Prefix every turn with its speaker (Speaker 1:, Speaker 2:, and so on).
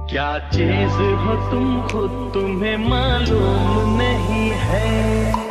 Speaker 1: क्या चीज हो तुम खुद तुम्हें मालूम नहीं है।